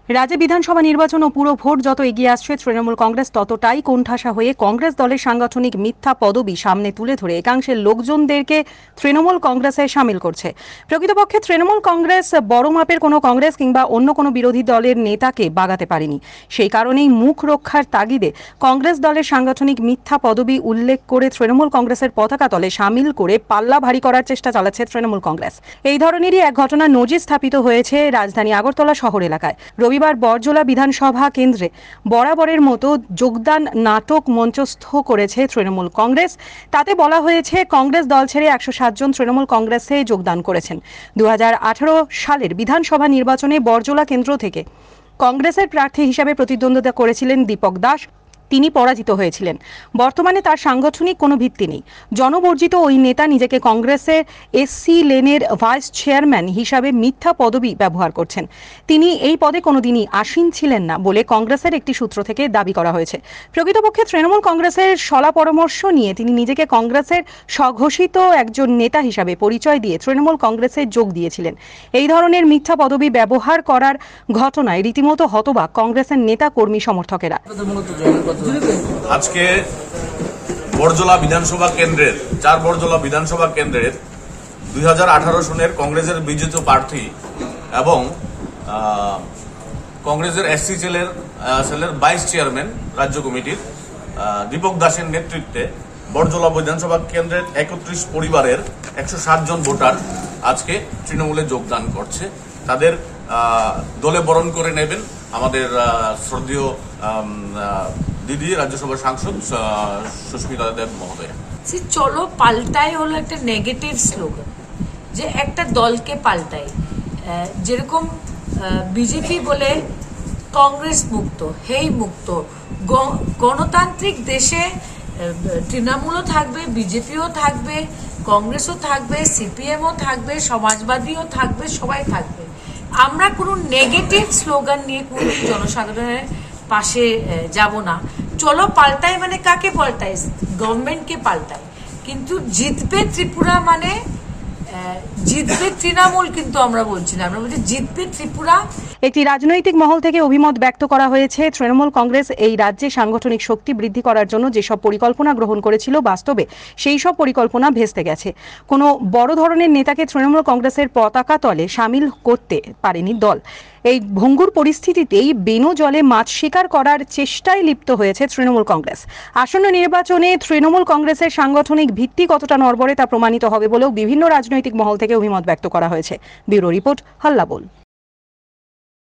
রাজ্যে বিধানসভা নির্বাচন ও পুরো ভোট যত এগিয়ে আসছে তৃণমূল কংগ্রেস ততটাই কোণঠাসা হয়ে কংগ্রেস দলের সাংগঠনিক মিথ্যা পদবি সামনে তুলে ধরে একাংশের লোকজনদেরকে তৃণমূল কংগ্রেসে সামিল করছে। প্রকৃতপক্ষে তৃণমূল কংগ্রেস বড় মাপের কোনো কংগ্রেস কিংবা অন্য কোনো বিরোধী দলের নেতাকে বাগাতে পারেনি। সেই কারণেই মুখ রক্ষার তাগিদে কংগ্রেস দলের সাংগঠনিক মিথ্যা পদবি উল্লেখ করে তৃণমূল কংগ্রেসের পতাকা তলে সামিল করে পাল্লা ভারী করার চেষ্টা চালাচ্ছে তৃণমূল কংগ্রেস। এই ধরনেরই এক ঘটনা নজির স্থাপিত হয়েছে রাজধানী আগরতলা শহর এলাকায়। রবিবার বরজলা বিধানসভা কেন্দ্রে বরাবরের মতো যোগদান নাটক মঞ্চস্থ করেছে তৃণমূল কংগ্রেস। তাতে বলা হয়েছে কংগ্রেস দল ছেড়ে 107 জন তৃণমূল কংগ্রেসে যোগদান করেছেন। 2018 সালের বিধানসভা নির্বাচনে বরজলা কেন্দ্র থেকে কংগ্রেসের প্রার্থী হিসাবে প্রতিদ্বন্দ্বিতা করেছিলেন দীপক দাস। তিনি পরাজিত হয়েছিলেন। বর্তমানে তার সাংগঠনিক কোনো ভিত্তি নেই। জনবর্জিত ওই নেতা নিজেকে কংগ্রেসের এসসি লেনের ভাইস চেয়ারম্যান হিসাবে মিথ্যা পদবি ব্যবহার করছেন। তিনি এই পদে কোনোদিনই আসীন ছিলেন না বলে কংগ্রেসের একটি সূত্র থেকে দাবি করা হয়েছে। প্রকৃতপক্ষে তৃণমূল কংগ্রেসের শলা পরামর্শ নিয়ে তিনি নিজেকে কংগ্রেসের স্বঘোষিত একজন নেতা হিসাবে পরিচয় দিয়ে তৃণমূল কংগ্রেসে যোগ দিয়েছিলেন। এই ধরনের মিথ্যা পদবি ব্যবহার করার ঘটনায় রীতিমতো হতবাক কংগ্রেসের নেতা কর্মী সমর্থকেরা। আজকে বরজলা বিধানসভা কেন্দ্রের বরজলা বিধানসভা কেন্দ্রের 2018 সনের কংগ্রেসের বিজেপি প্রার্থী এবং কংগ্রেসের এসসি সেলের ভাইস চেয়ারম্যান রাজ্য কমিটির দীপক দাসের নেতৃত্বে বরজলা বিধানসভা কেন্দ্রের 31 পরিবারের 107 জন ভোটার আজকে তৃণমূলে যোগদান করছে। তাদের দলে বরণ করে নেবেন আমাদের শ্রদ্ধেয় দিদি রাজ্যসভার সাংসদ সুস্মিতা দেব মহোদয়া। চলো পাল্টাই হলো একটা নেগেটিভ স্লোগান, যে একটা দলকে পাল্টাই। যেরকম বিজেপি বলে কংগ্রেস মুক্ত, হেই মুক্ত। গণতান্ত্রিক দেশে তৃণমূলও থাকবে, বিজেপিও থাকবে, কংগ্রেসও থাকবে, সিপিএমও থাকবে, সমাজবাদীও থাকবে, সবাই থাকবে। আমরা কোনো নেগেটিভ স্লোগান নিয়ে কোনো জনসাধারণের পাশে যাব না। চলো পাল্টাই মানে কাকে পাল্টাই? গভর্নমেন্টকে পাল্টাই। কিন্তু জিতবে ত্রিপুরা মানে জিতবে তৃণমূল কিন্তু আমরা বলছি না, আমরা বলছি জিতবে ত্রিপুরা। একটি রাজনৈতিক মহল থেকে অভিমত ব্যক্ত করা হয়েছে তৃণমূল কংগ্রেস এই রাজ্যে সাংগঠনিক শক্তি বৃদ্ধি করার জন্য যেসব পরিকল্পনা গ্রহণ করেছিল বাস্তবে সেই সব পরিকল্পনা ভেস্তে গেছে। কোনো বড় ধরনের নেতাকে তৃণমূল কংগ্রেসের পতাকা তলে সামিল করতে পারেনি দল। এই ভঙ্গুর পরিস্থিতিতেই বেনো জলে মাছ শিকার করার চেষ্টায় লিপ্ত হয়েছে তৃণমূল কংগ্রেস। আসন্ন নির্বাচনে তৃণমূল কংগ্রেসের সাংগঠনিক ভিত্তি কতটা নড়বড়ে তা প্রমাণিত হবে বলেও বিভিন্ন রাজনৈতিক মহল থেকে অভিমত ব্যক্ত করা হয়েছে। ব্যুরো রিপোর্ট, হাল্লা বোল।